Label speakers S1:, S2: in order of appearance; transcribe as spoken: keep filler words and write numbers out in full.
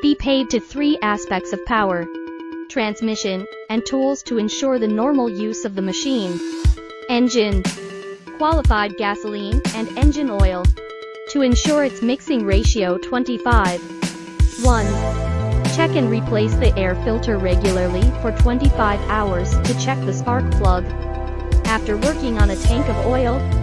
S1: Be paid to three aspects of power, transmission, and tools to ensure the normal use of the machine. Engine. Qualified gasoline and engine oil. To ensure its mixing ratio twenty-five. one. Check and replace the air filter regularly for twenty-five hours to check the spark plug. After working on a tank of oil,